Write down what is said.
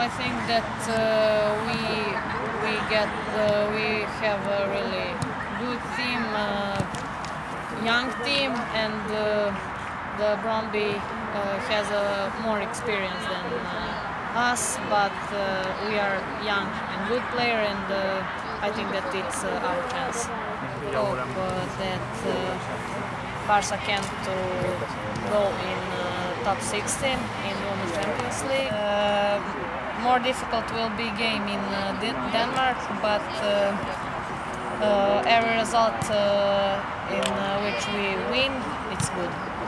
think that we have a really good team, young team, and the Brøndby has more experience than us, but we are young and good player, and I think that it's our chance. Hope that Barca can to go in top 16 in Women's Champions League. More difficult will be game in Denmark, but every result in which we win, it's good.